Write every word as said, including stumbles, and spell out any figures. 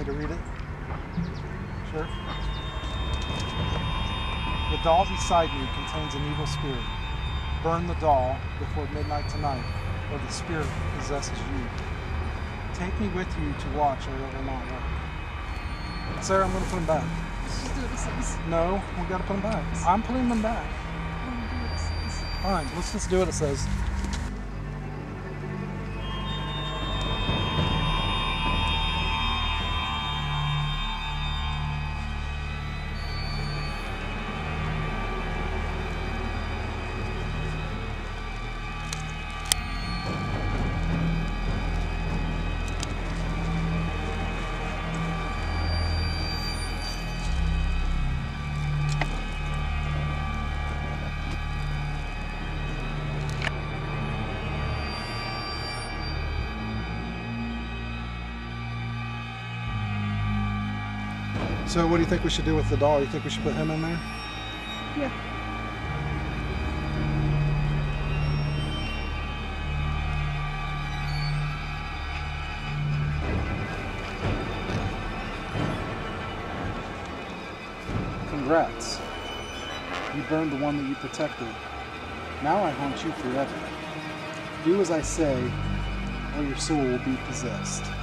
me to read it? Sure. The doll beside me contains an evil spirit. Burn the doll before midnight tonight, or the spirit possesses you. Take me with you to watch, or it will not work. Sarah, I'm going to put them back. Just do what it says. No, we got to put them back. I'm putting them back. I want to do what it says. Fine, let's just do what it says. So what do you think we should do with the doll? You think we should put him in there? Yeah. Congrats. You burned the one that you protected. Now I haunt you forever. Do as I say, or your soul will be possessed.